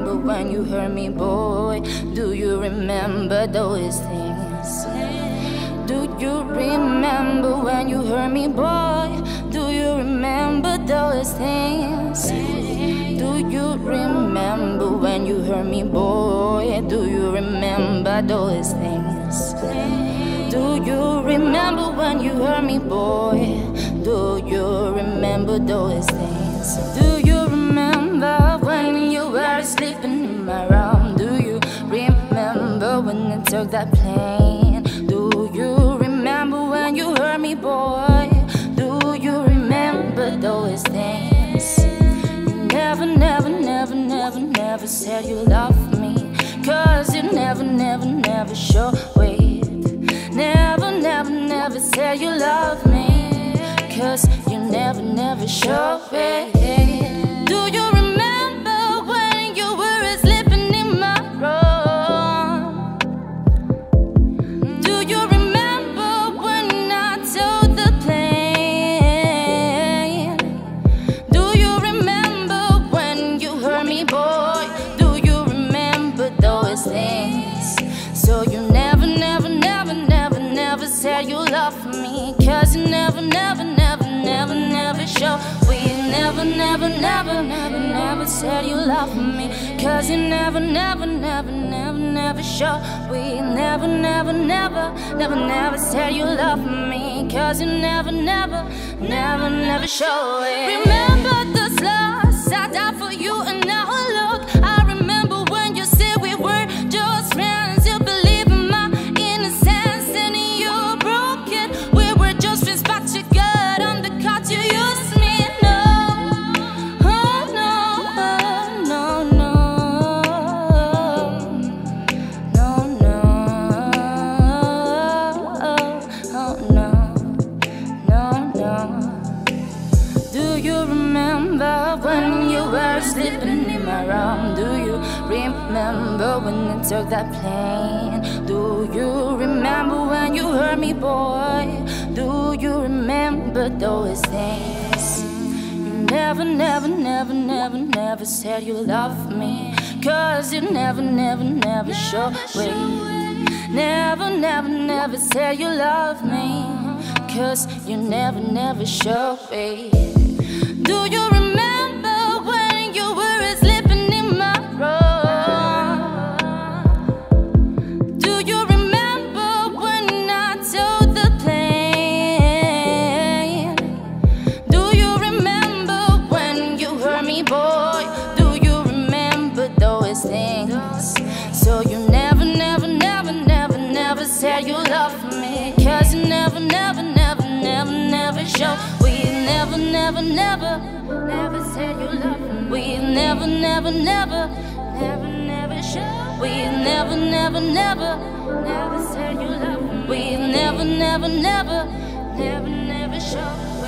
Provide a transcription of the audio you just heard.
remember when you hurt me, boy? Do you remember those things? Do you remember when you hurt me, boy? Do you remember those things? Do you remember when you hurt me, boy? Do you remember those things? Do you remember when you hurt me, boy? Do you remember those things? Do you remember when you were sleeping in my room? Do you remember when I took that plane? Do you remember when you hurt me, boy? Do you remember those things? You never, never, never, never, never said you loved me, 'cause you never, never, never showed it. Never, never, never said you loved me, 'cause you never, never showed it. Do you remember when you were sleeping in my room? Do you remember when I took the plane? Do you remember when you hurt me, boy? Do you remember those things? So you never, never, never, never, never said you loved me, 'cause you never, never, never, never, never showed. We never, never, never, never, never said you loved me, 'cause you never, never, never, never, never showed. We never, never, never, never, never said you loved me, 'cause you never, never, never, never showed it. Remember those loves I died for you, and now look, I remember when you said we were just friends. You believe in my innocence and you broke it. We were just friends, but you got undercut. You used me, no, oh no, no, no, no, no, oh no, no, no. Do you remember when you were sleeping in my room? Do you remember when I took that plane? Do you remember when you hurt me, boy? Do you remember those things? You never, never, never, never, never said you loved me, 'cause you never, never, never showed it. Never, never, never said you loved me, 'cause you never, never showed it. Do you remember when you were sleeping in my room? Do you remember when I took the plane? Do you remember when you hurt me, boy? Do you remember those things? So you never, never, never, never, never said you loved me, 'cause you never, never, never, never, never showed. We never, never, never, never said you loved me. We never, never, never, never, never showed. We never, never, never, never said you loved me. We never, never, never, never, never showed.